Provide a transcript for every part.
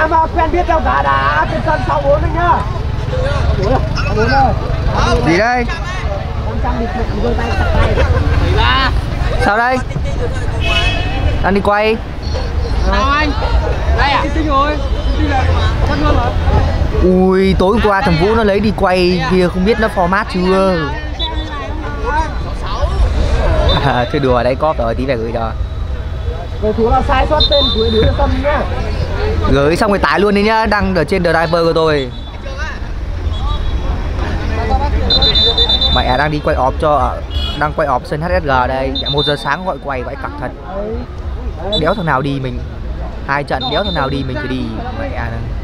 ai mà quen biết đâu cả đã trên sân 6-4 đấy nhá. 4 rồi. Gì đây? Sao đây? Đang đi quay. Sao anh? Đây à? Tinh rồi. Chân luôn hả? Ui, tối hôm qua thằng Vũ nó lấy đi quay kia không biết nó format chưa. Thôi đùa đấy, cóp rồi, tí về gửi cho. Cầu thủ là sai sót tên của đứa Tâm nhá. Gửi xong rồi tải luôn đi nhá, đăng ở trên driver của tôi. Mẹ đang đi quay off đang quay off sân HSG đây. 1 giờ sáng gọi quay vãi cặc thật. Đéo thằng nào đi mình. 2 trận đéo thằng nào đi mình phải đi. Mẹ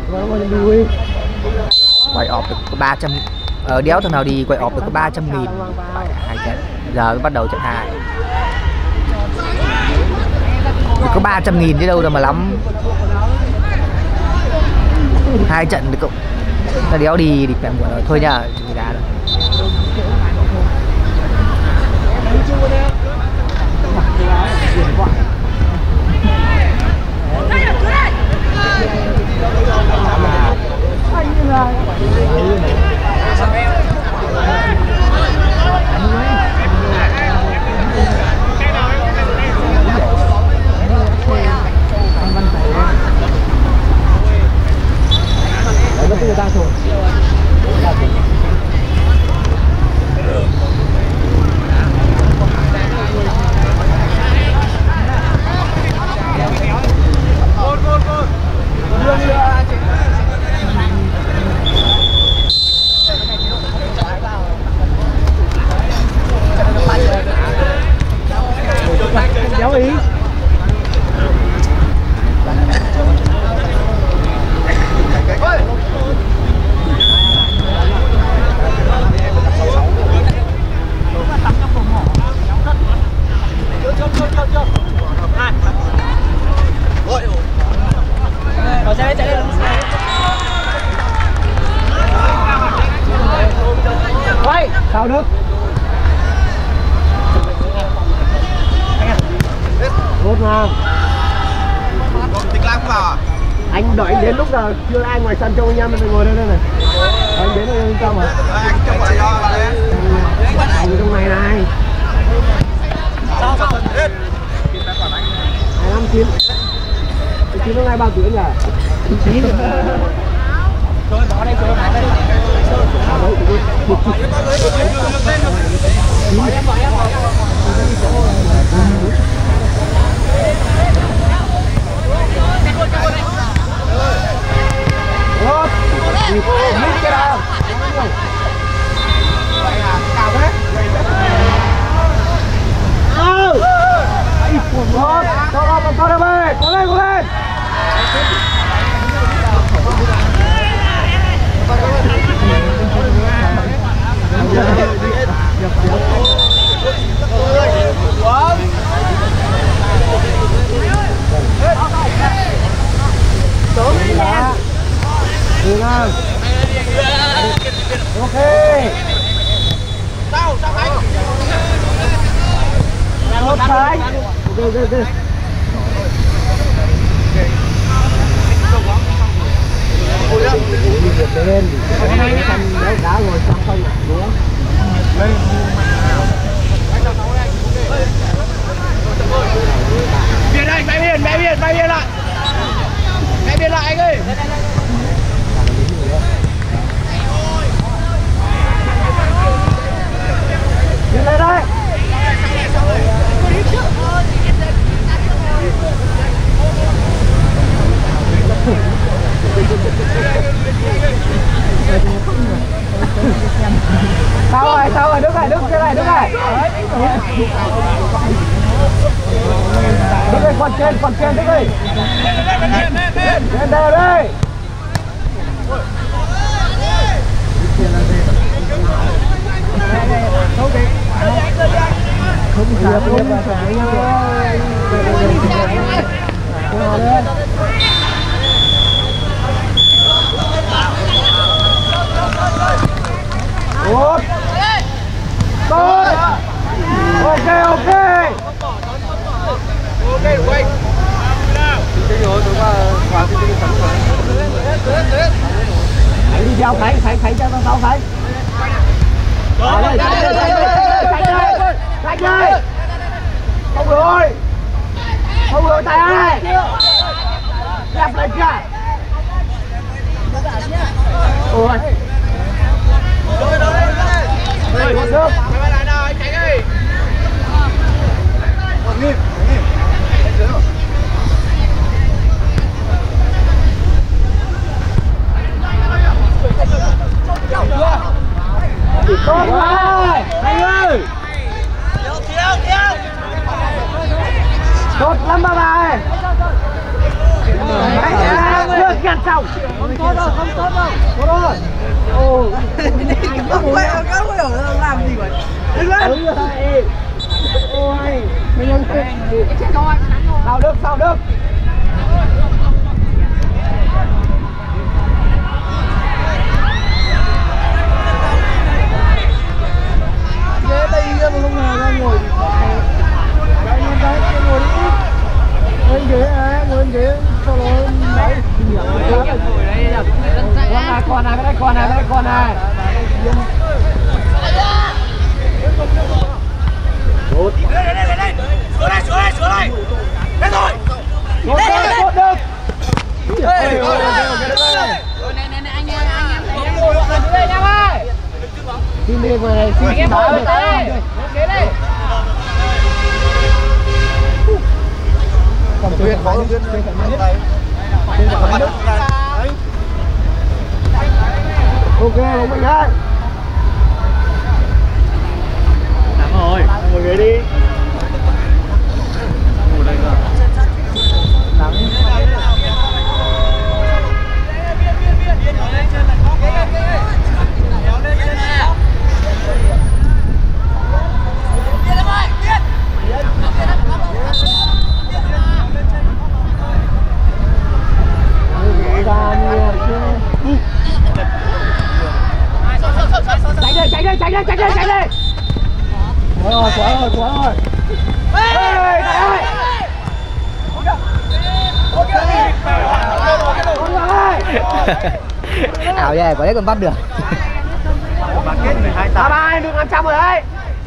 quay off được có 300. Đéo thằng nào đi quay off được có 300.000. 2 trận. Giờ mới bắt đầu trận 2. Có 300.000 chứ đâu đâu mà lắm. 2 trận được cộng. Ta đéo đi thì phải rồi thôi nhá, người ta rồi. Sao Đức? Tốt mà. Anh đợi đến lúc nào chưa ai ngoài sân trông anh em mình ngồi đây này. Anh đến đây trong mà. Anh trông lại cho bà đấy. Anh trong này này. Sao? 259. Anh nó ngay bao tuổi nhỉ? 9. Rồi bỏ đây rồi. Ok. Sao anh? Một cái. Ok. Lên. Đá ngồi xong không đúng. Biên anh, bay biên lại. Bay biên lại anh ơi. Lên đây. Sao rồi, Đức này. Đức ơi, còn trên Đức ơi. Lên đều đây. Không sao Tốt. Ok. Ok, quay. rồi, tối qua quà xin đi sẵn rồi. Đi theo Khánh cho tao Khánh. Khánh ơi. Không rồi. Không rồi Tài ơi. Lặp lại chưa? Ôi. Đây, con nước. Quay lại nào, anh Khánh ơi. Còn nghiêm. Tốt rồi. Khánh ơi. Tốt lắm bà ơi. Chưa gạt xong. Không tốt đâu. Tốt rồi. Ồ. Không hiểu làm gì vậy. Đứng lên. Ôi. Mình ăn sao được. Ghế đây mà không ngờ ra ngồi thì đấy ngồi đi. Ngồi ghế sau đó đấy. Con này. Tốt. Đây. Xuống đây. Hết rồi. Tốt được. Này anh em ngồi đây nha ơi. Xin đi ngoài này, xin báo được đây. Ghế đây. Cầm tuyệt có được đây. Ok, bóng mình ơi. Nắng rồi, ngồi ghế đi. Ngồi đây cơ. Nắng. Chạy đi. Quá rồi. Ê, Tài ơi. Ảo vậy, có đấy còn bắt được. Bán kết 12-8. Bye, đừng làm trăm rồi đấy.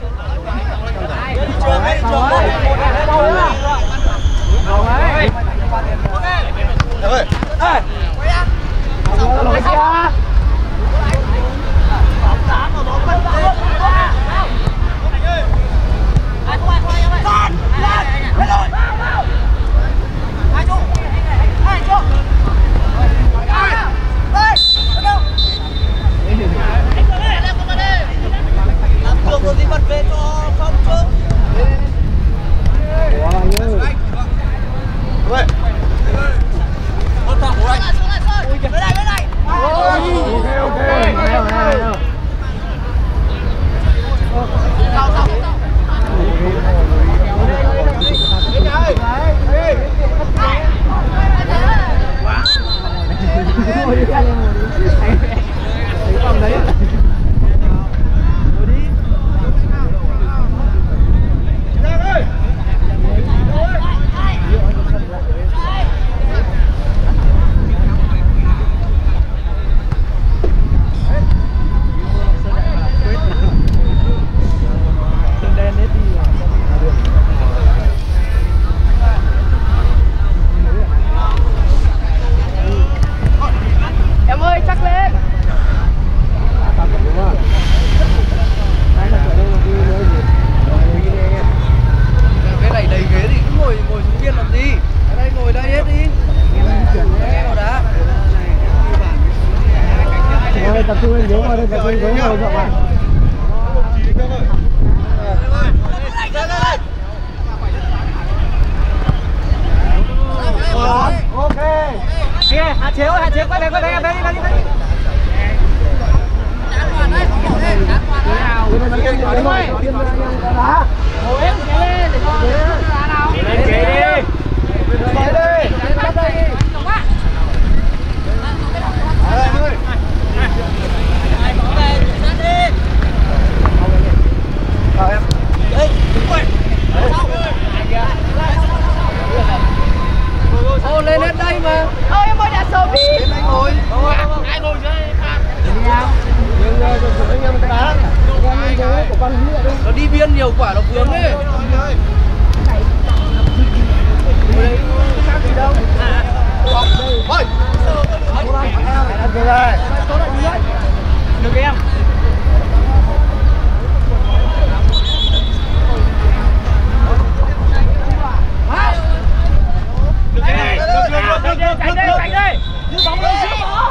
tập trung lên ghế ngồi đây, tập trung ghế ngồi rộng này. Ok. Hạ Chiếu quay về đi. Lên đi biên nhiều quả nó vướng ấy. Thôi. Được em. Giữ bóng lên, giữ bóng.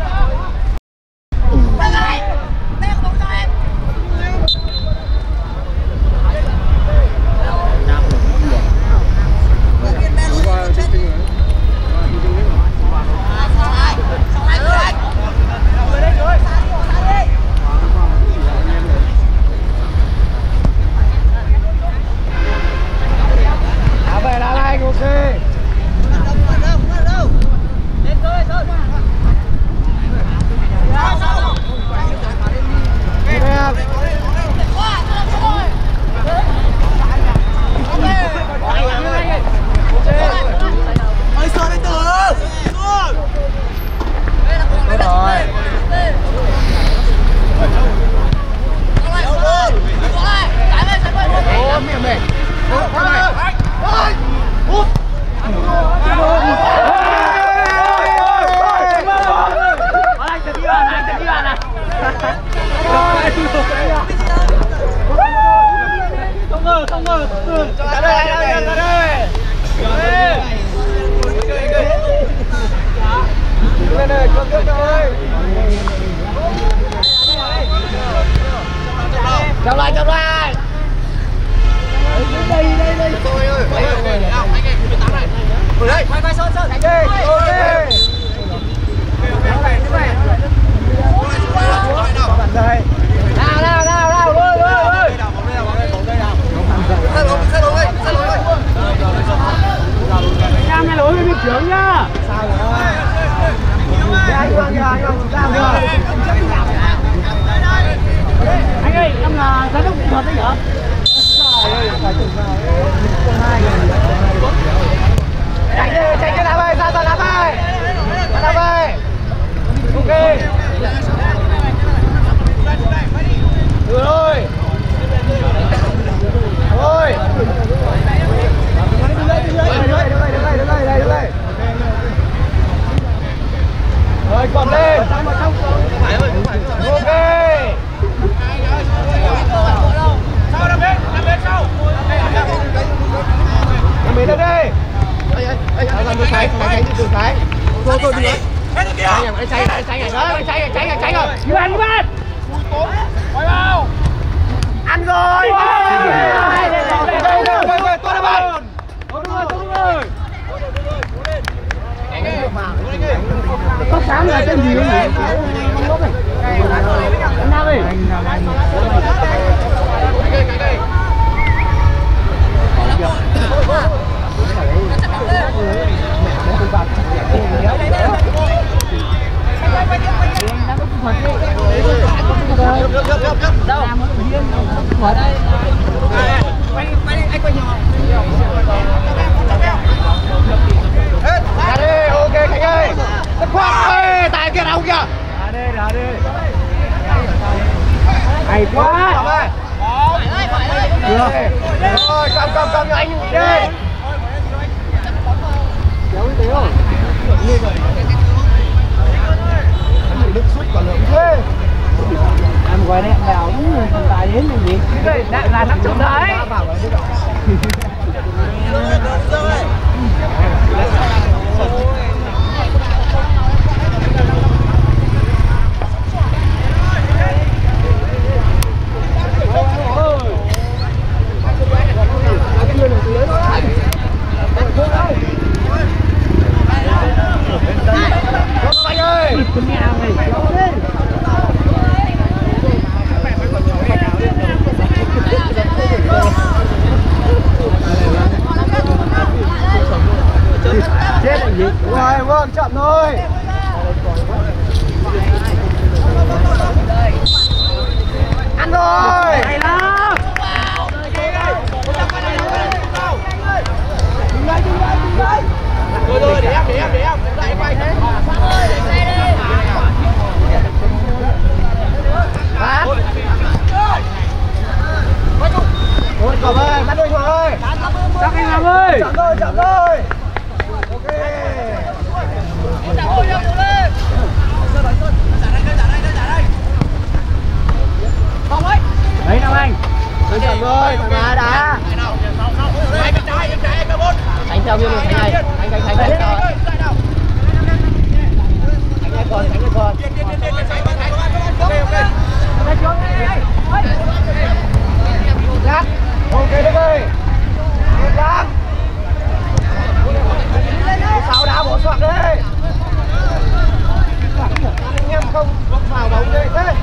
Chậm lại. Đây. Thôi ơi. Anh em 18 này. Ở đây. Quay sơn. Đánh đi. Ok. Nào. Ôi. Xe lối đây. Em này lối bên bị trưởng nhá. Sao rồi? Anh Hoàng sao được? Anh ơi, em là giám đốc kỹ thuật đấy hả? Chạy cái đá về, ra đá về. Đá về. Ok. Được rồi. Thôi. Đứng đây. Rồi, còn lên. Ok. Sao làm bên sau. Làm bên đây. Làm được cái từ cái. Thôi đi nữa. Anh chạy rồi. Như ăn bạn. Quay vào. Ăn rồi. Tôi đã bạn. Đúng rồi. Có sáng là tên gì vậy? Anh nào đi? Đâu? Ở đây. Quay đi, anh quay nhỏ. Ra đi, ok Khánh ơi. Rất khoát ơi, tài kia đâu kìa. Ra đi. Hay quá. Được. Rồi, cầm cho anh đi. Kéo cái téo. Đức suốt quả lượng thế. Em gọi đấy, đào đúng tài đến làm gì? Đây là 50 đấy. Vâng, chậm thôi. Ăn rồi. Hay lắm. Rồi, để em. Lại quay thế. Hả? Cổng ơi, bắt đôi Hoàng ơi. Chắc anh Hoàng ơi. Chọn rồi. Ok. Đấy nào anh. Tôi chọn rồi, thoải mái đá. Đánh theo như này này. Đánh rồi. Đánh còn. Lát. Ok Đức ơi. Lát. Sáu đá bổ soạn đấy. Anh em không vào bóng đây. Đấy.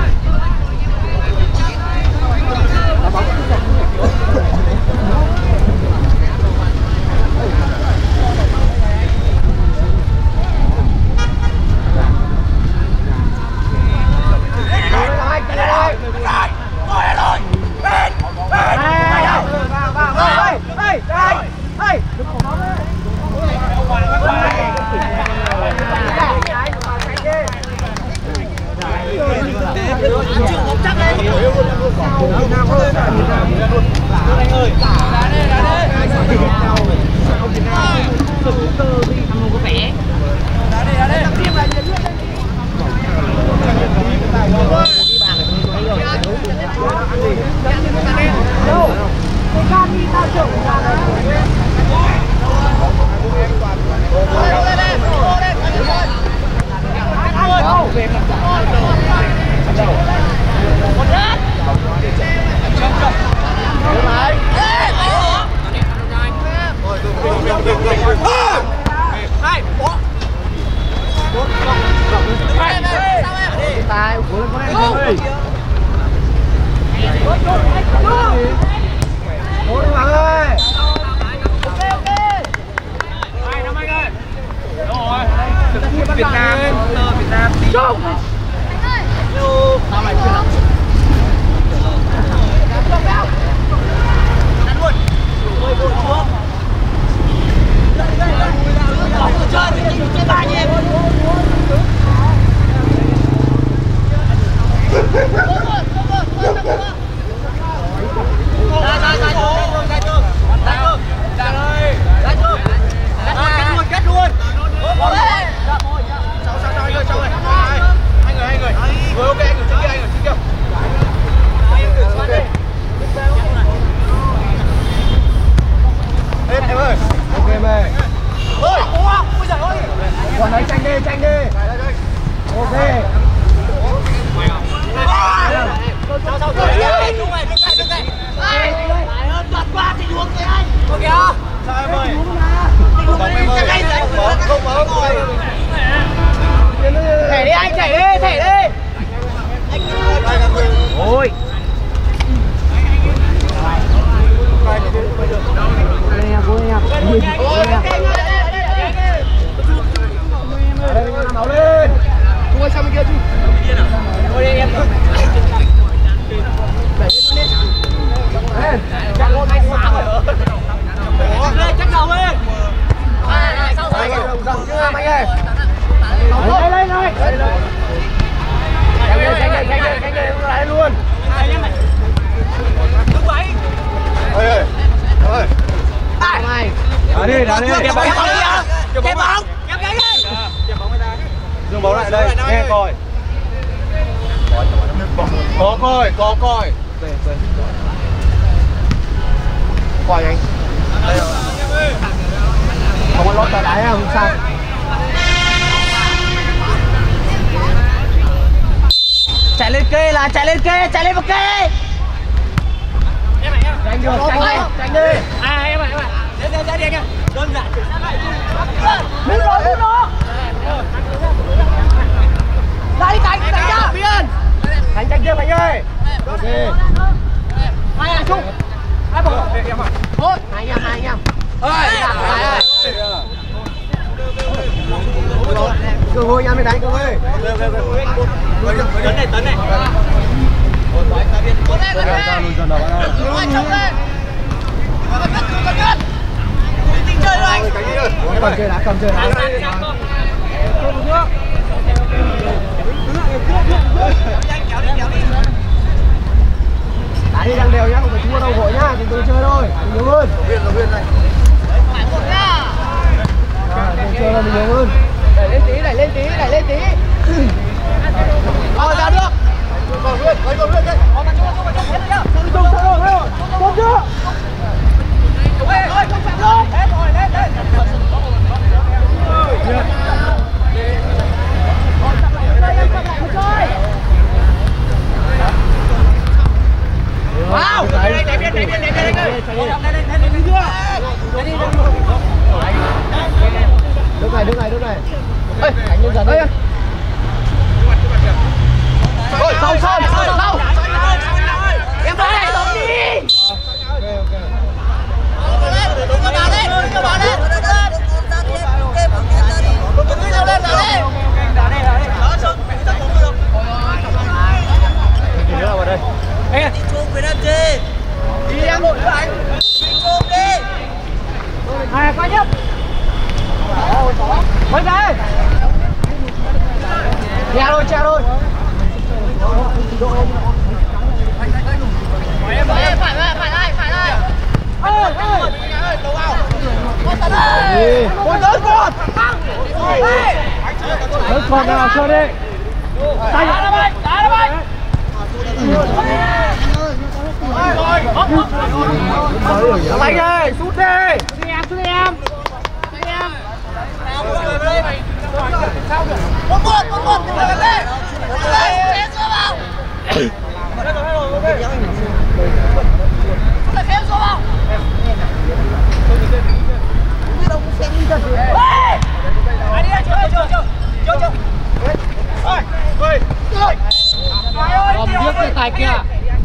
Thẻ đi anh, thẻ đi. Ôi. Máu lên. Ui sang bên kia chứ. Ôi em. Lên. Chắc con anh phá rồi. Lên chắc đầu lên. Sau rồi. Rộng chưa anh ơi. Lên. Tránh đi, lại luôn. Đứng vậy. Ơi. Ai. Đá đi. Kẹp bóng đi. Kẹp bóng. Kẹp cái đi. Kẹp bóng người ta. Dương bóng lại đây, nghe coi. Có coi. Coi anh. Không có lót tờ đáy không sao. Chạy lên kê vào kê. Tránh đi. Em ơi. Ra đi anh em. Đơn giản. Hút nó. Ra đi cánh ra. Biên. Cánh kia anh ơi. Ok. Hai anh chung. Hai bóng. Thôi, hai anh em. Ơi. Cơ hội anh mới đánh cơ ơi. Tấn này. Chơi rồi anh. Cầm chơi đá. Đá đi đang đều nhá, không phải thua đâu vội nhá. Tôi chơi thôi, nhiều hơn. Viên này. Phải một nha. Chơi là mình nhiều hơn. Đẩy lên tí, đẩy lên tí, đẩy lên tí. Ra được. Còn Viên, lấy còn Viên đây. Có mặt chung hết rồi nhá. Chung sao rồi? Chung chưa? Hết rồi, lên. Wow, đây Viên ơi. Đứng này. Ê, đánh nhân dần đi. Rồi, sau. Em vào đây, đi. Coi nhấp. Quay về. Che rồi. Phải lại. Ôi, đầu vào. Con lớn con. Lớn con nào chơi đi. Đá nó bay. Đánh đi, sút đi. Sút đi em. Một, lên. Lên xuống vào. Thêm xuống vào. Ai đi chưa. Ôi. Còn biết cái tài kia.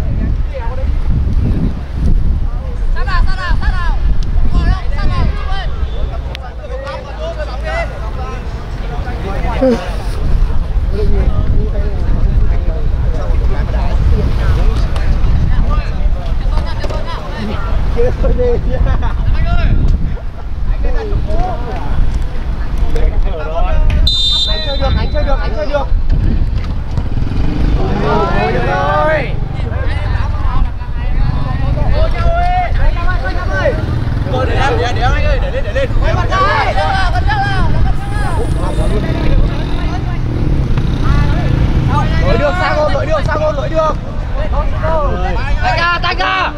Sát nào. Ngồi đâu, sát nào, chụp ơi. Chơi đi nha. Anh chơi được. Ôi trời ơi. Rồi để anh ơi, để lên. Con trai, con nào. Lỗi được, sang gôn, lỗi được. Tay ca.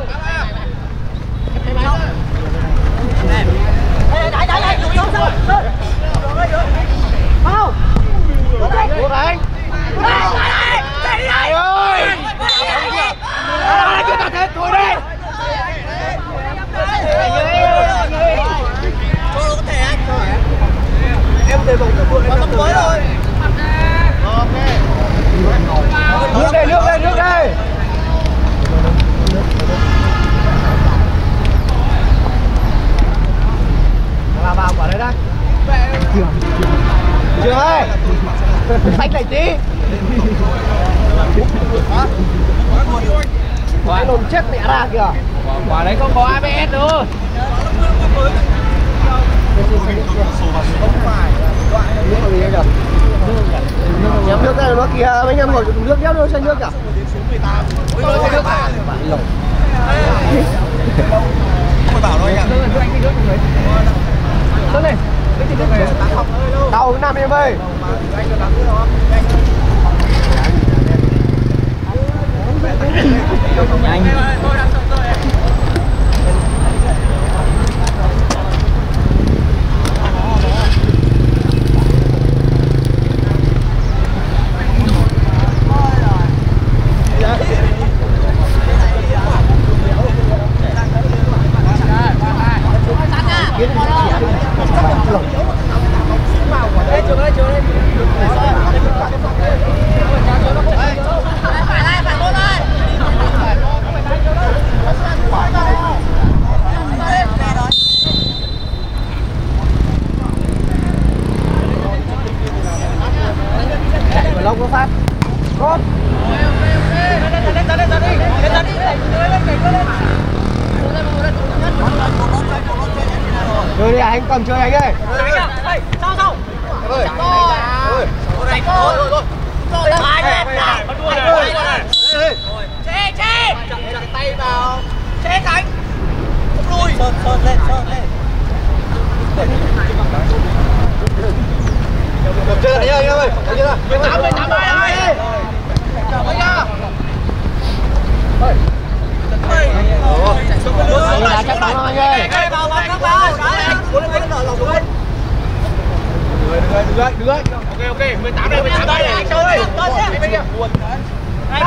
Đẩy, đụng vô sao? Không. Cố đánh. Đẩy ơi. Chưa ta thế, thôi đi. Em về vòng của em tập mới rồi. Ok. Nước đây. Vào quả đấy đã. Chưa ơi. Xách lại tí. Quả lồn chết mẹ ra kìa. Quả đấy không có ABS đâu. Nhắm nước đây nó kìa, anh em ngồi nước nhắm nước xe nước kìa. Tôi bảo rồi nhỉ. Tàu cái Nam em ơi. Nhanh. Long có phát. Cốt. Chơi đi anh, cầm chơi anh ơi. Sao? Ơi. Rồi. Chế. Đặt tay vào. Chế cánh. Chơi lại anh ơi, thấy chưa? 18 ơi. Là chắc bóng anh ơi. Được rồi. Ok, 18 đây, 18 đây. Chơi. Bên kia. Đây.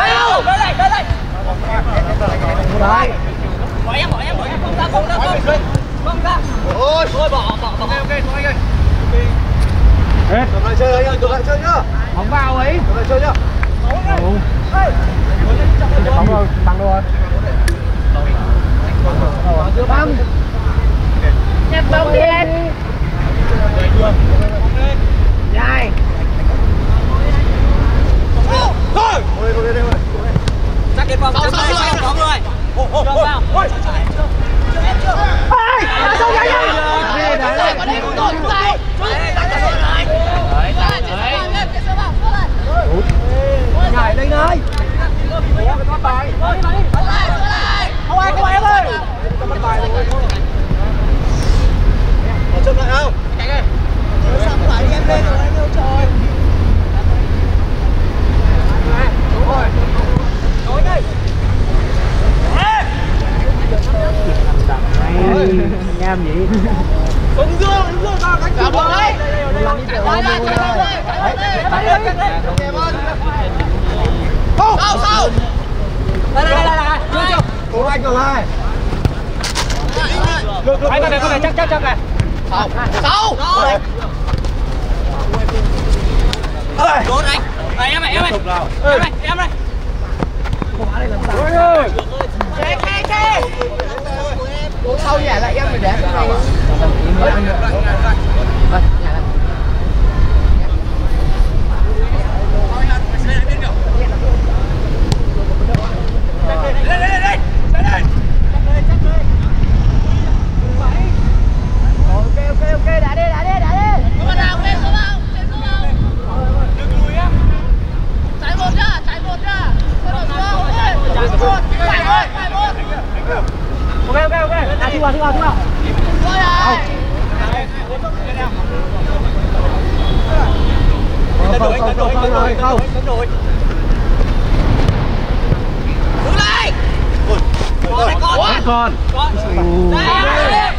Đấy. Bỏ em, không ra. Ôi, thôi bỏ. Ok, thôi anh ơi. Hết. Cầm lại chơi anh ơi, cầm lại chơi nhá. Bóng vào ấy. Cầm lại chơi nhá. Bóng rồi, bằng rồi. Băng. Nhặt bóng lên. Dài. Rồi. Ôi, đây. Chắc đến vòng bóng rồi. Cho vào. Nhảy đây này. Không ai em ơi. Bắt bài rồi. Bỏ chân lại không? Chạy đây. Sao phải em lên rồi anh yêu trời. Đúng rồi. Đối đây. Nham gì? Đứng dương ra cánh cửa đấy. Sao? Đây. Cố anh rồi này. Anh con này chắc này. Sao? Ơi. Đốn anh. Em này. Em này. Ôi ơi. Che. Uống sau nhảy lại em phải để cái này. Ok, đá đi. Chạy một nhá. Ok. Thu vào. Không. Đứng lại. Con. Đây.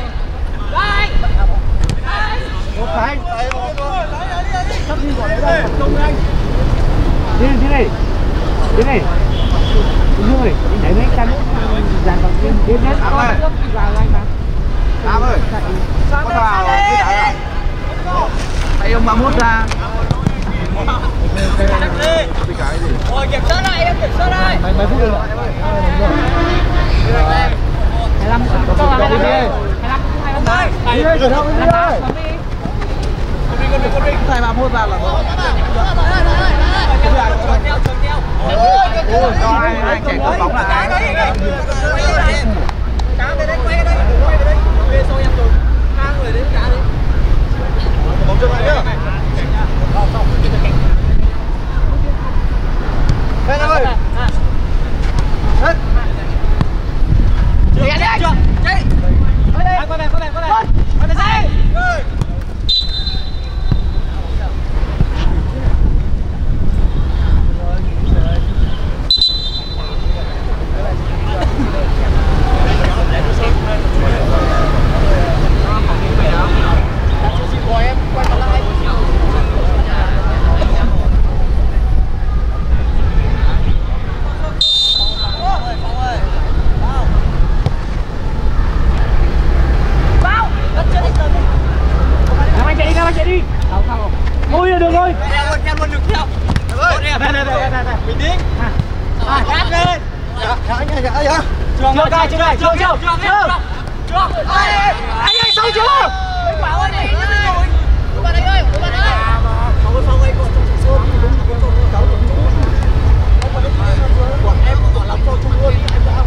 Một cái. Sắp đi gọi đây. Công anh. Đi này. Đúng rồi, nhảy mấy chân dàn bằng tim đến hết con vào anh mà. Tám ơi. Bắt vào cái đá. Thấy ông 31 ra. Rồi kiểm soát lại, em kiểm soát lại. Mấy phút rồi. 25 cho vào 25 đi. Đi rồi không đi ơi. Thầy mà mua vào là cho ai chạy cầu bóng là cái bóng chân lại nhá. Hết em ơi. Hết. Chạy đi. Qua đây. Qua đây dây. Chạy đi. Không. Ôi được rồi. Theo luôn được theo. Đây. Bình tĩnh. Gác lên. Dạ. Trường. Anh ơi xong chưa? Bảo ơi này. Bạn anh ơi. Xong anh còn trong sân cháu bọn em còn làm cho chung luôn. Em đã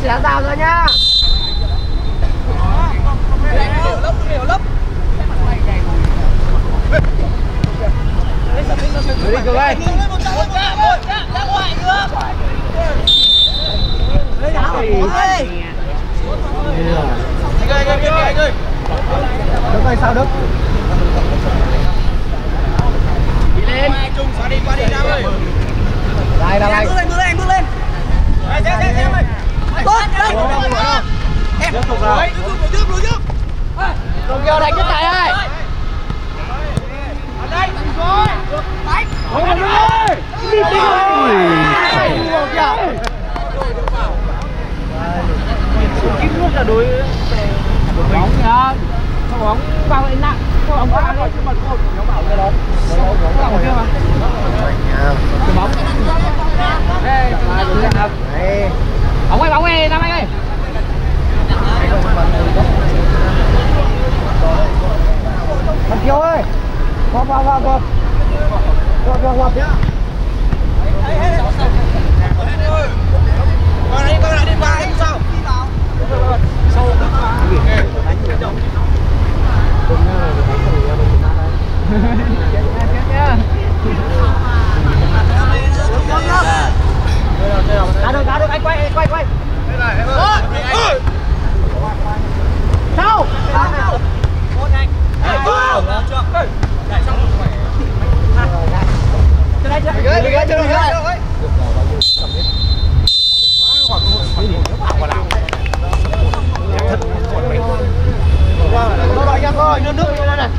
xé rào rồi nhá. Nhiều lắm. Đi cường ơi. Đức ơi, sao Đức? Đi lên. Qua đi Nam ơi. Đây. Bước lên. Tốt, lên. Em. Lùi trước. Đồng kiều đánh cái tay ơi. Ở đây. Rồi. Đánh. Đi Kim luôn là đối bóng nhá. Sao bóng vào lại nặng. Sao bóng vào đây. Nó bảo cái đó. Bóng kia mà. Cái bóng. Đây, bóng ơi, Nam Anh ơi. Thằng Kiều ơi. Vào. Vào nhá. Con lại đi vào sao? Sâu Cá được, anh quay. Đây này em ơi. Sao? Một anh. Chưa. Đẩy xong rồi khỏe. Chưa đây. Thôi, nước vô đây này.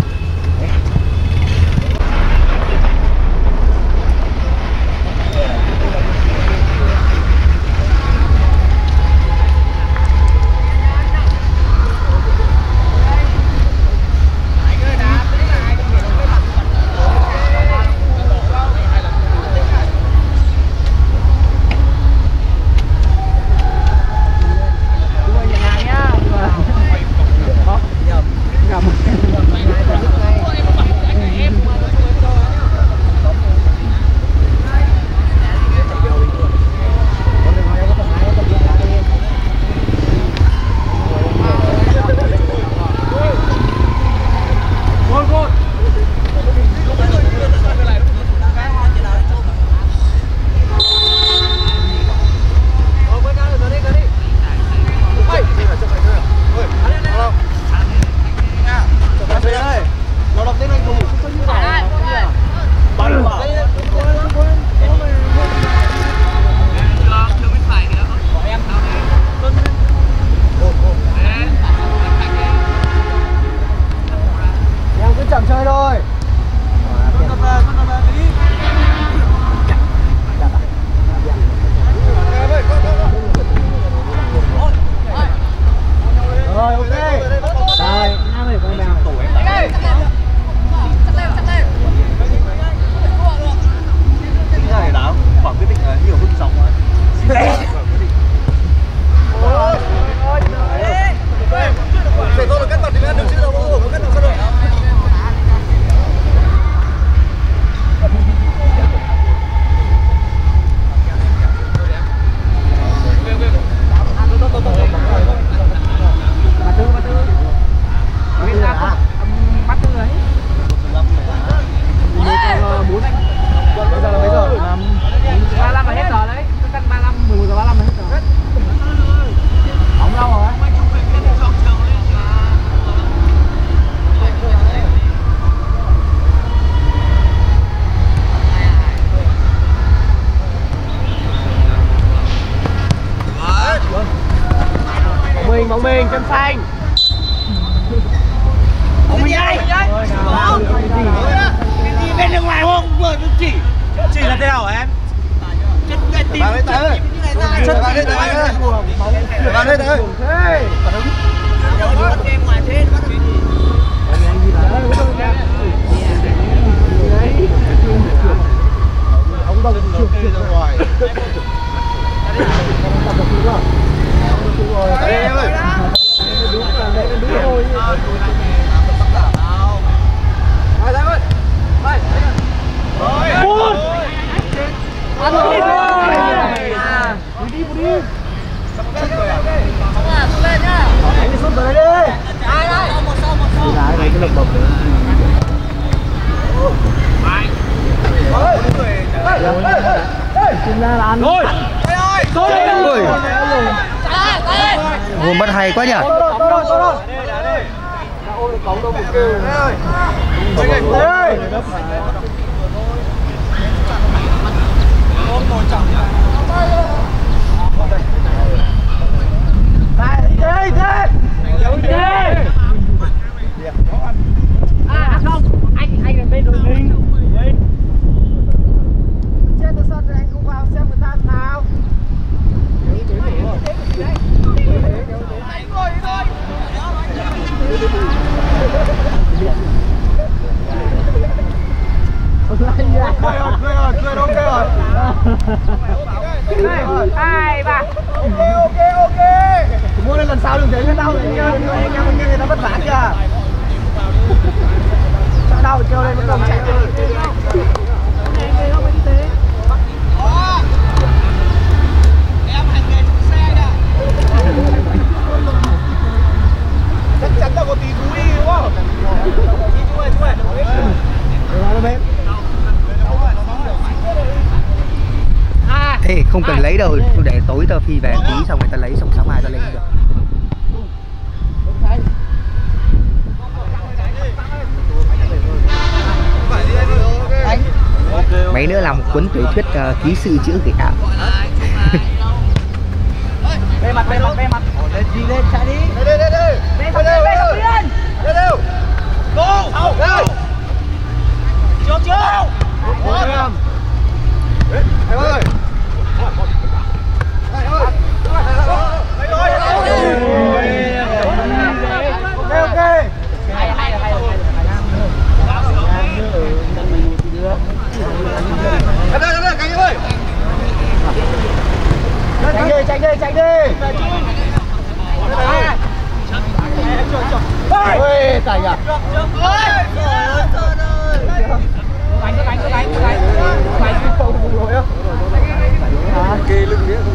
Bóng mình chân xanh. Bóng mình nhảy. Đi bên nước ngoài không? Vừa chỉ là thế nào hả em? Chân người tìm chân như này ra. Chân vào đây tới. Vào đây tới. Bắt em ngoài thế bắt cái gì? Ông đồng chuyển ra ngoài. Đây em ơi. Đúng rồi. Rồi ra ơi. Rồi. Bút. Ăn đi. Đi. Chúng ta là ăn. Rồi. Ôi. Hồn bắt hay quá nhỉ. Không, anh ở bên đội mình. Trên từ sân anh không vào xem người ta nào. Hai ba. Ok. Mua lên lần sau đừng để cái đau này nha. Anh em người ta vất vả kìa. Sợ đau kêu lên vẫn còn chạy. Chắc chắn là có tí thú đi đúng không? Ê, không cần lấy đâu, tôi để tối tao phi về tí xong người ta lấy xong sáng mai ta lên được. Mấy nữa làm một cuốn tiểu thuyết ký sự chữ kỷ ảo. Bê mặt. Lên gì lên chạy đi. Đây. Bê lên. Go. Chưa. Em ơi. Ok. Hay. Cánh cánh ơi. Chạy đi. Ôi, tài à. Kê lưng đấy.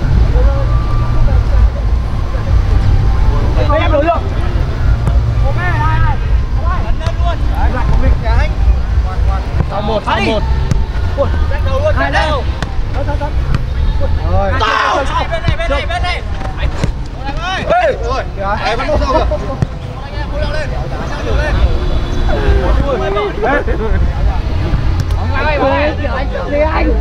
Em đổi được. Ok, hai. Đánh lên luôn. Đấy, lại của mình nhà anh. Sau một. Đánh đầu luôn, đánh đầu. Rồi. Tao. Bên này. Ê, rồi. Em bắt đầu rồi. Anh em cố lên. Anh.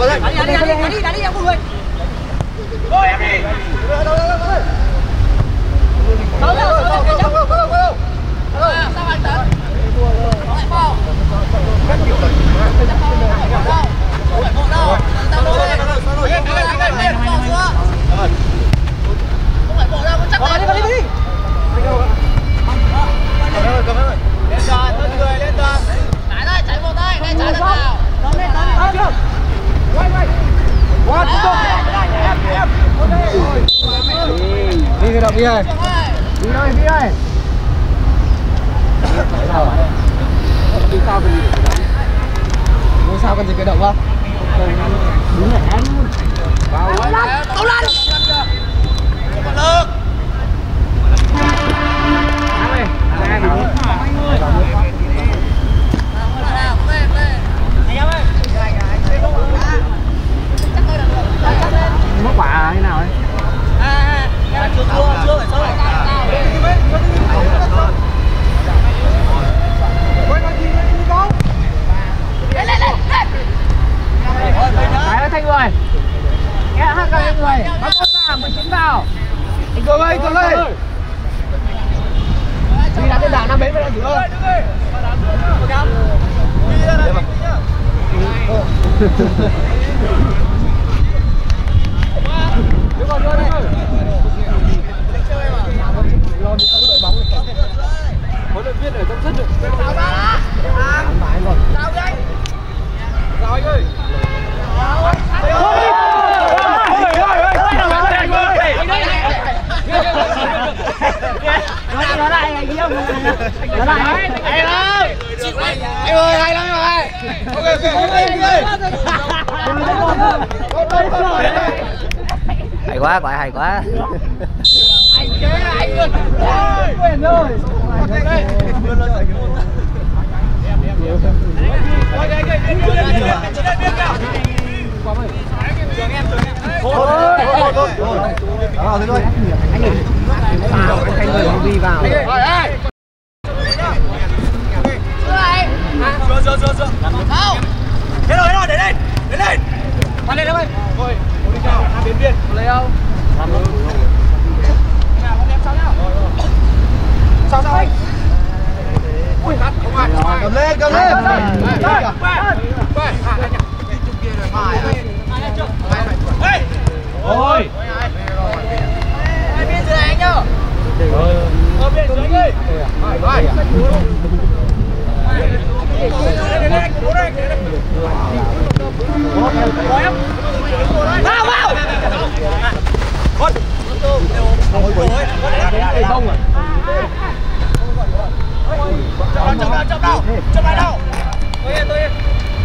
Đá đi em cùng người. Ôi em đi. Sao anh Tấn? Có lại bao. Không phải bộ đâu. Tao đâu. Lên. Bỏ xuống. Không phải bộ đâu, chắc tay. Đi. Lên tròn, thân người lên tròn. Trái đây, trái một đây, đây trái thật nào. Lên. Quay. Quá tiếp tục. Em. Đi cái động đi này. Đi đây. Đi sao cần gì? Ngôi sao cần gì cái động không? Đúng là em. Tao lăn. Còn lực. Mất quả thế nào ấy? Chưa phải sâu. Lên. Cái ơi Thanh người. Nghe hát các anh người. Bắt vào, 19 vào. Anh Cường ơi. Đi đá trên đảo Nam Bến với anh Cường ơi. Đi ra đây. Đưa đây. Huấn luyện viên ở trong sân được. Sao ra? Sao đây? Sao anh ơi? Nó lại anh yêu nó lại anh ơi hay lắm rồi. Hay quá, gọi hay quá. Anh chế anh luôn. Quyền ơi. Thế rồi, để lên. Qua lên em ơi. Thôi, đi chào, biến viên. Lấy không? Sao anh? Ui, không ai. Cầm lên. Ôi. Hai bên dưới anh nhá. Ở bên dưới đi. Vào. Chậm lại đâu. Tôi yên.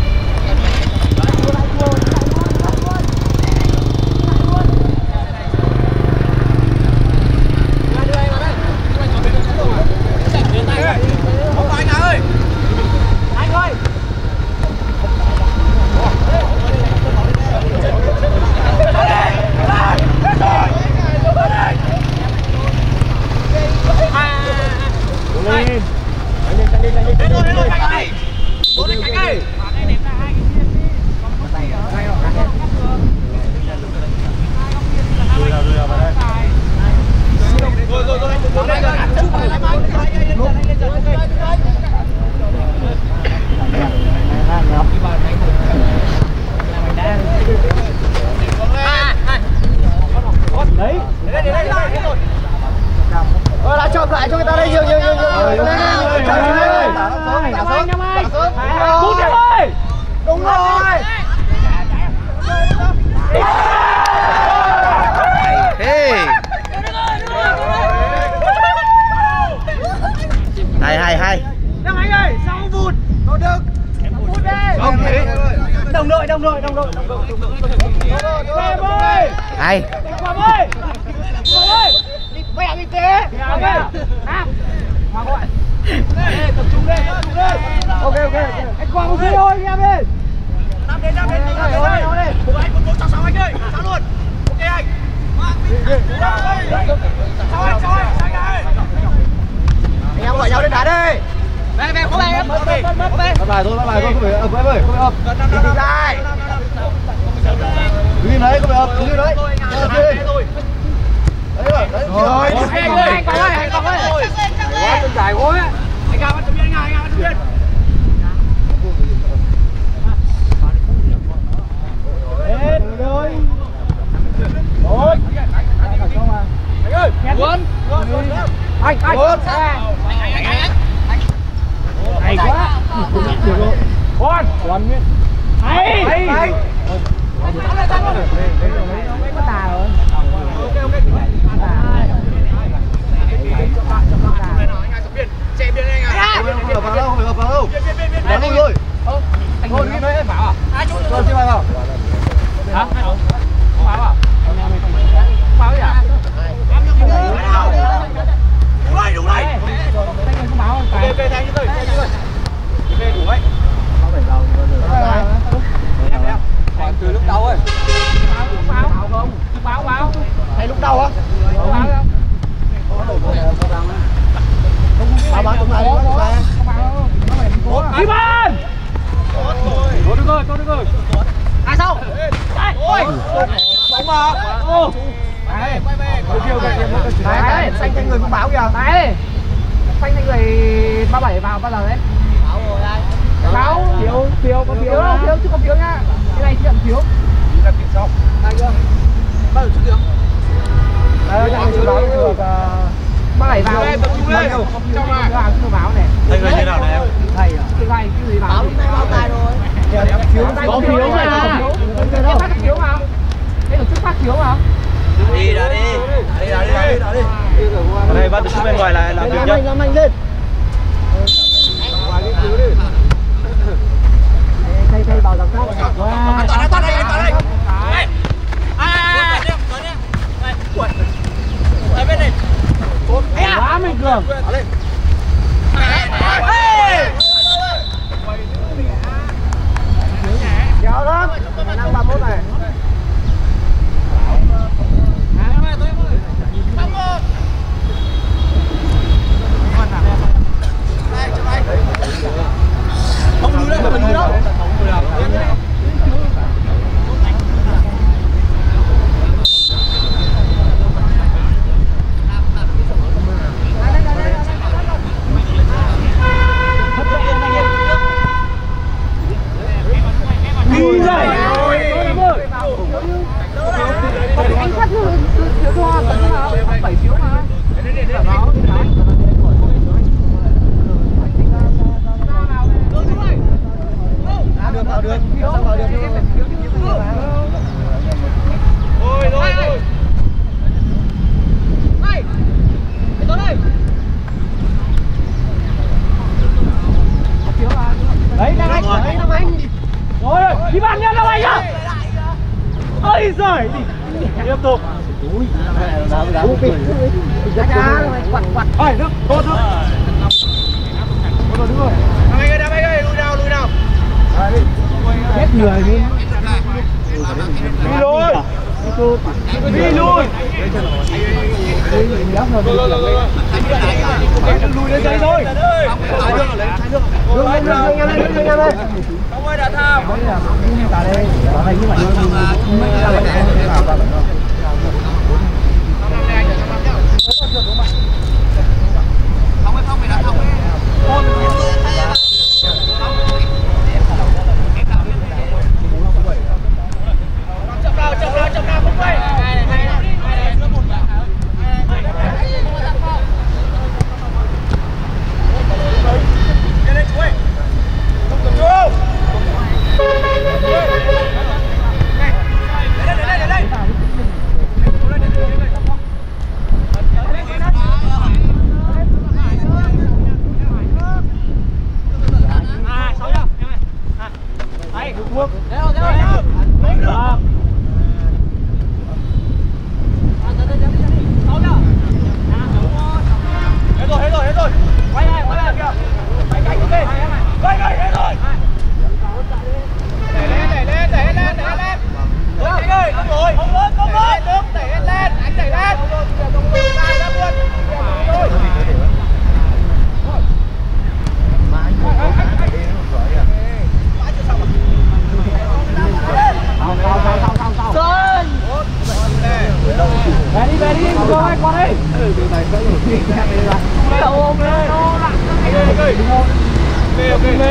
Không phải anh ơi. Anh ơi. Lên rồi, Khánh ơi. Bố lên Khánh ơi. Lại chộp lại cho người ta đây nhiều. Đúng rồi. Hay. Đang anh ơi, sao không vụt? Nó được. Vụt đi. Không thế. Đồng đội. Em ơi. Hay. Quang ơi. Quay lại kinh tế. Quang ơi. Tập trung lên. Ok. Anh Quang một thôi em ơi. Năm đến. Cố anh, sao anh ơi. Sao luôn. Ok anh. Sao anh ơi. Anh em gọi nhau đến đá đi. Về có bài em. Bắt bài thôi, không phải ập em ơi, không phải ập. Đi lại. Đứng đấy, có phải không? Đứng đấy. Đấy rồi, Rồi, anh Còng ơi, anh Còng ơi. Quá chân dài quá. Anh Còng bắt chụp biên, anh bắt chụp biên. Hết rồi. Tốt. Anh ơi, Quân. Anh. Hay quá. Quân Nguyễn. Hay. Có tà rồi. Ok. Chạy biên anh à. Không phải vào đâu. Đánh luôn rồi. Anh Quân cái đấy bảo à? Rồi chưa vào. Hả? Không báo à? Không báo gì à? Đúng rồi. Anh không báo phải. Về thành như vậy. Về đủ ấy. Còn từ lúc đầu ấy. Báo. Hay lúc đầu á? Báo cũng này. Đi bàn. Tốt được rồi. Ai sao? Ôi. Bóng mà. Đấy. Đấy, xanh cho người cũng báo kìa. Đấy. Xanh cho người 37 vào bao giờ đấy? Báo rồi đây. Báo phiếu có phiếu đâu, phiếu chứ không phiếu nhá. Cái này chuyện phiếu. Là kiểm xong. Đây chưa? Bao giờ chút được? Đây là dự báo được 37 vào. Tập trung lên. Trong này có báo này. Thầy người như nào này em? Thầy à? Thầy cái gì báo? Báo tay rồi. Có phiếu mà. Em phát phiếu mà. Đây là chức phát phiếu mà. Đi đã đi. Ở đây bắt được bên ngoài là làm việc nhá. Làm anh lên. Thầy bảo rằng sao? Toàn đây. Đây bên này. Quá mình cường. Kéo lắm. Năng 31 này. Không lùi đâu, mình lùi đâu. Anh phát phiếu cho tận nào? 7 phiếu mà. Vào được. Sao vào được? Rồi. Đây. Tới đây. Phiếu mà. Đấy Nam Anh. Rồi, đi bàn nhân Nam Anh nhá. Ôi giời. Tiếp tục. Quặt. Ôi, nước, tốt. Nam Anh ơi, lùi nào. Hết người đi. Đi lùi. Lùi lên đây thôi. Không ơi đã thao. Chậm nào không quay.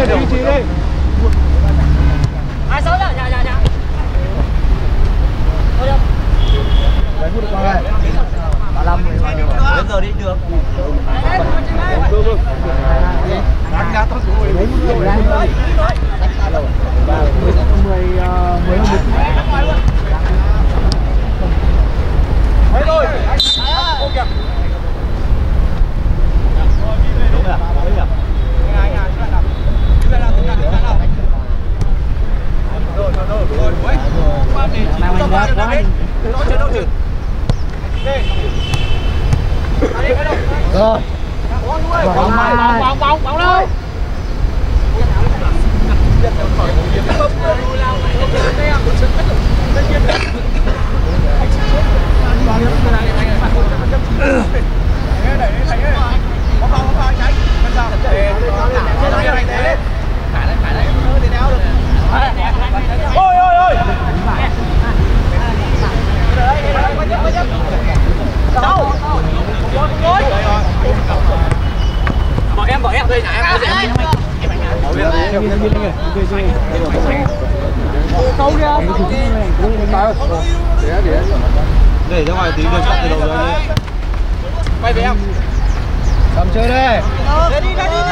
vị trí đi. 26 nhá, dạ. Thôi được. Đấy phút được con này. 35 Đến giờ đi được. Đánh đá tao xuống rồi. 10 Hết rồi. Ô kìa. Đúng rồi. Rồi. Bóng đâu. Bỏ em đây nhà em. Câu ra. Để ra ngoài tí đường sắt từ đầu rồi đi. Quay về em. Cầm chơi đây. Đi.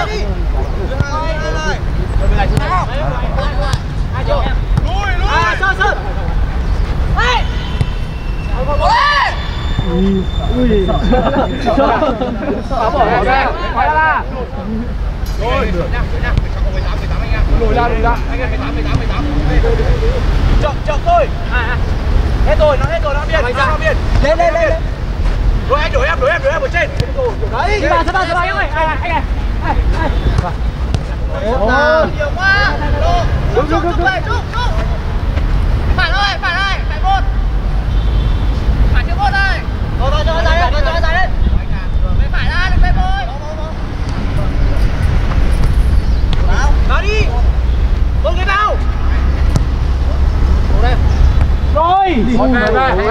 Sơn. Hey. Ui. Bỏ ra. Quay ra. Rồi. Lùi ra. Anh em 18. Chậm thôi. Hết rồi, nó biên. Lên. Rồi anh đổi em ở trên. Đấy. Đi vào sân bay em ơi. Anh này. Nhiều quá. Chúc về. Phản ơi, phải một. Phản chưa một đây. Rồi cho nó dài lên. Về phải ra, đừng về bôi. Vào đi. Bôi người vào. Rồi. Về.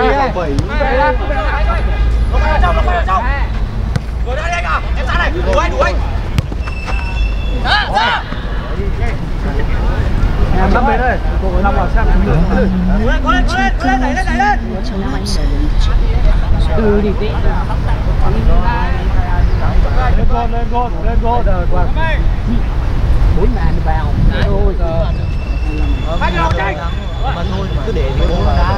Nó quay vào trong. Rồi ra đi anh à. Em ra này. Đuổi anh. Ra. Em nắm bên đây. Cô nắm vào xem. Có lên, đẩy lên. Từ đi tí. Lên gôn. Đời qua. 4 ngàn vào. Ôi giời. Hai cái đầu chạy. Mà thôi cứ để đá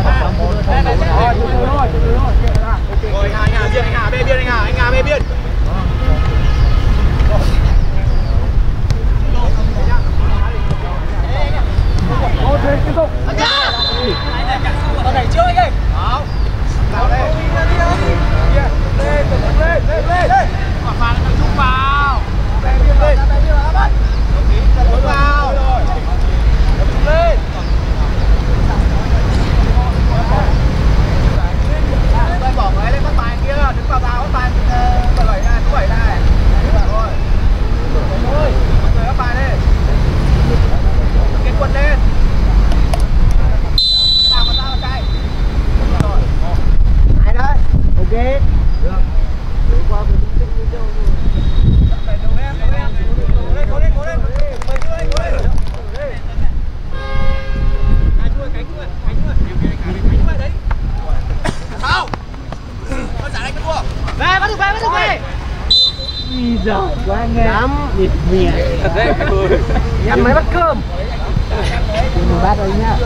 Rồi anh Hà bê biên. Ô thế tiếp tục. Tao đẩy trước anh ơi. Vào đây. Lên. Phạt tập trung vào. Lên. Tập vào. Lên. Tôi bỏ cái lên bắt bài kia, đứng vào bắt bài bảy này, thứ 7 này. Rồi. Mọi người bắt bài đi. Kết quân lên. Sao mà chạy. Rồi. Ai đấy? Ok. Được. Để qua cái tính như đâu. Đẩy đầu em. Cố lên. Cố lên. Cánh chuôi đấy. Sao? Con giả đánh cái thua. Về, bắt được về. Ý giời, quá nghe. Lắm. Nhịp nhẹ. Thật đấy. Nhắm máy bắt cơm. Mình bắt rồi nhá.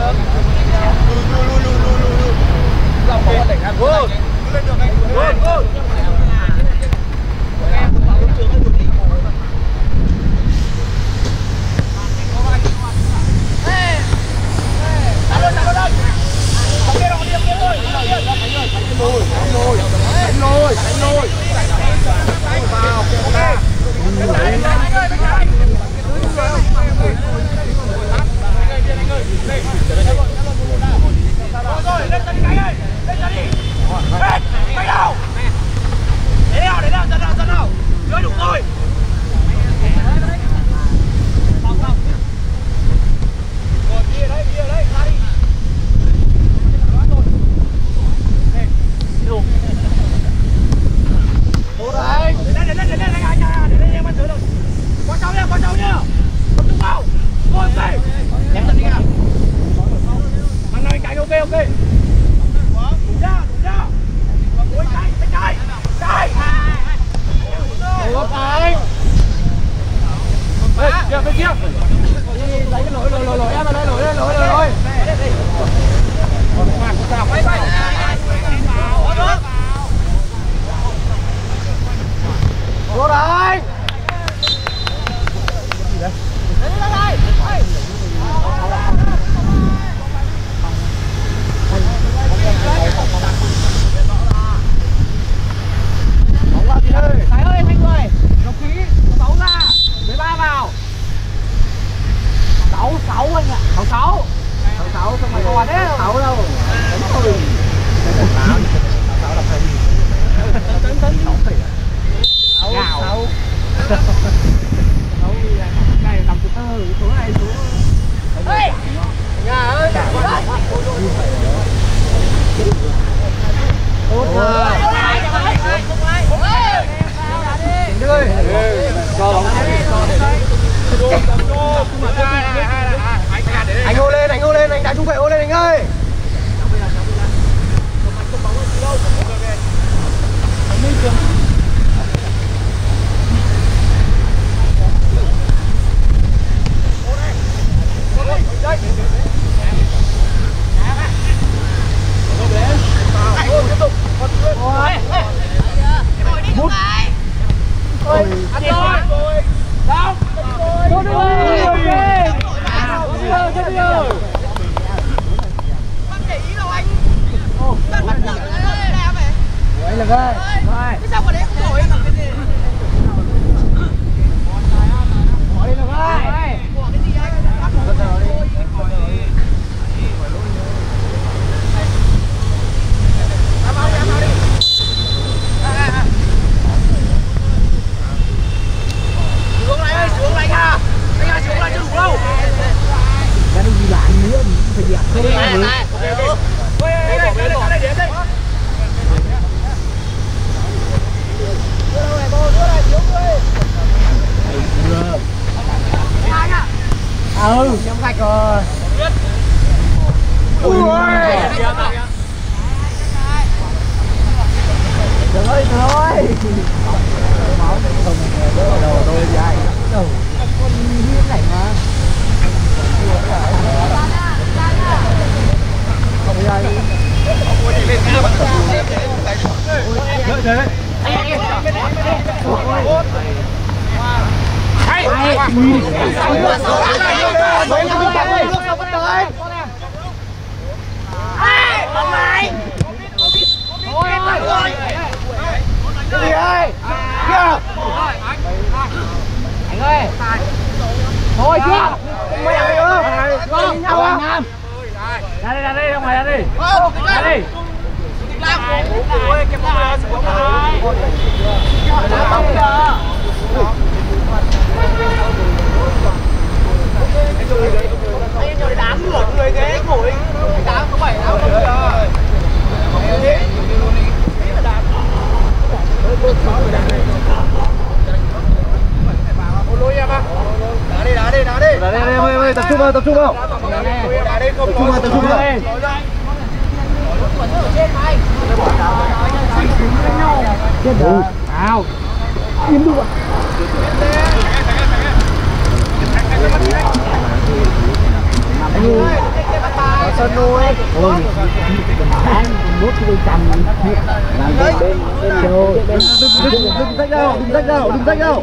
Lòng có đẩy hàng vô. Lên được anh. Vô. Rồi, lên cho đi cái ơi. Lên cho đi. Lên, quay đầu. bên kia. Lấy cái lỗi em ở đây, lỗi. Bay. Vô đây. Thái ơi, hai người, đồng chí, 6 ra, 13 vào. 6 anh ạ. 6 xong rồi còn đấy. 6 đâu. 6 là phải gì? Tấn 6 tỷ à? 6. Này nằm từ số này số. Ê! Nhà ơi, ôi trời. Cho bóng anh hô lên, anh đá trung vệ hô lên anh ơi. Trong sạch rồi. Ui trời ơi. Đầu tôi dài. Đầu con hiên này mà. Không dài. Anh ơi. Thôi chưa? Mày ăn nữa. Không nhau à? Ra đây, ra ngoài ra đi. Ra đi. Anh nhồi đám ngửa người thế ngồi. Đám có 7 đám rồi. Đá đi em ơi, tập trung vào. Tập trung vào. Chết rồi. Nào. Im được. Anh ơi. Ở sân nuôi. Ôi. Sáng mút tôi cầm làm bên đừng tách đâu.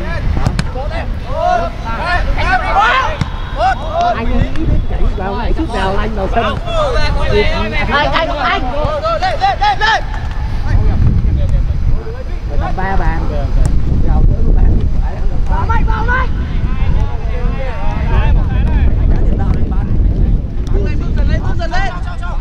Anh nghĩ đến chảy vào này chút nào anh vào sân. Anh. Lên. 3 bàn. Vào tới bàn. Vào mày. Bước dần lên.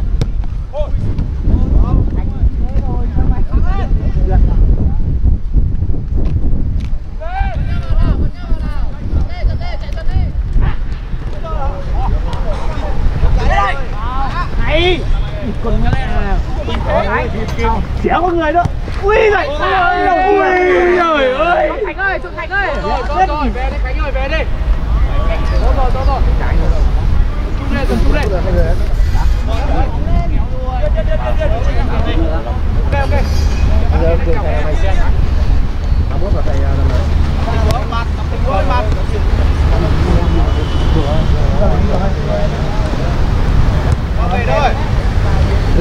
Này. Con chéo con người nữa. Ui giời. Ui trời ơi. Trung Thành ơi. Rồi, về đi Khánh ơi, về đi. Rồi. Tập trung lên. Ok. Giờ thầy mày xem. 31 là thầy làm rồi.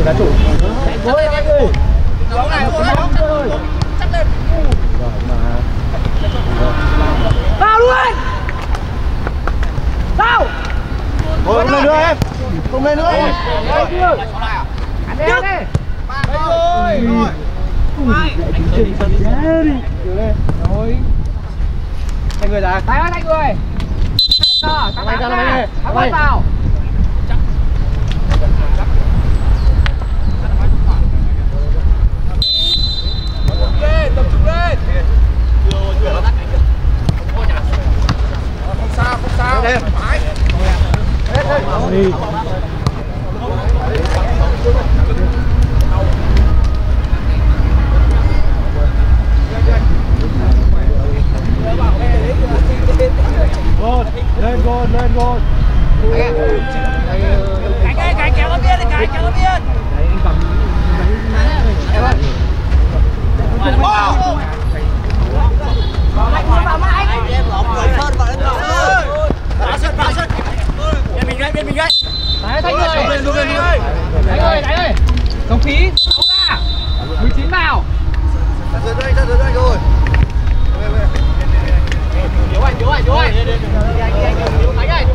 đá chủ. Gối anh ơi. Bóng này rồi. Chắc lên. Rồi mà. Vào luôn. Vào. Không lên nữa em. Không lên nữa. Anh đi. Rồi. Rồi. Anh người ra. Tay ơi anh người. Đó, Thắng ra là mày. Thắng vào. Tập trung lên. Không sao, không sao. Phải. Đi. Lên gôn. Cánh kéo nó biên đi, cánh kéo nó biên. Đánh ơi. Đồng khí, 6 ra. 19 vào. Vô anh. Đánh ơi.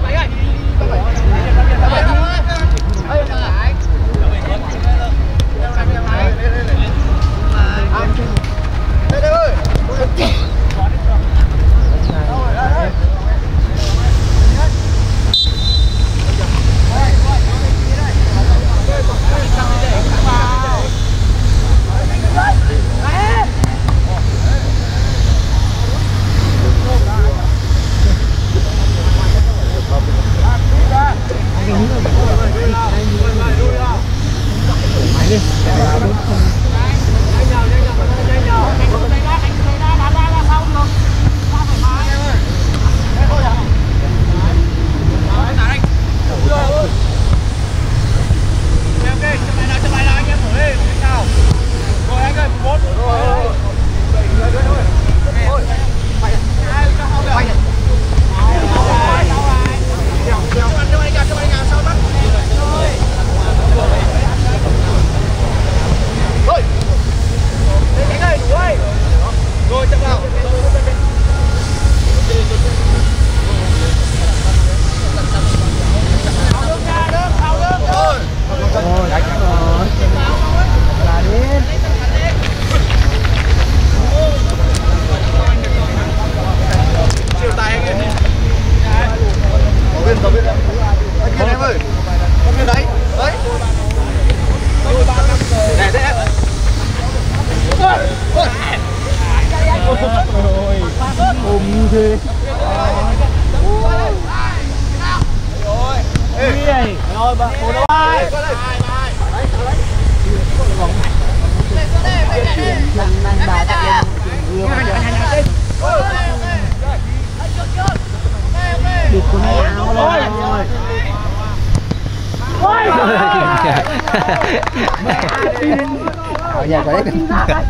Ở nhà có đấy.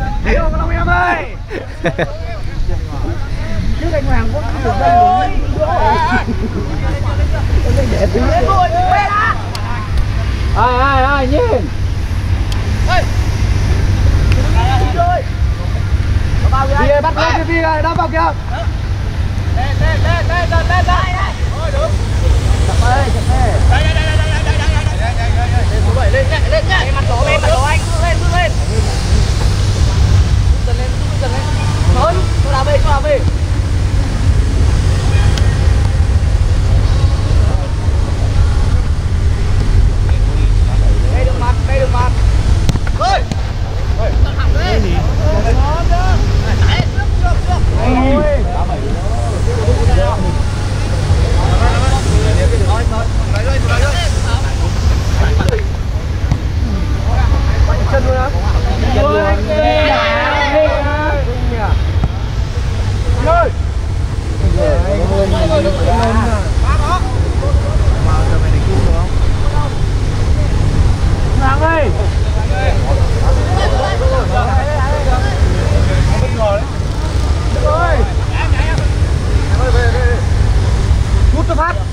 Trước anh Hoàng có được đây rồi. Ai nhìn. Đi bắt lên cái này đá vào kìa. Lên. Rồi được. Chặt đây. Đây. Lên nhá. Mặt đổ anh, bước lên. Dần lên. Thôi, cho nào về. Đây được mặt. Ơi. Tận thẳng lên. Đấy, trước. Chân luôn á. Rút cho phát.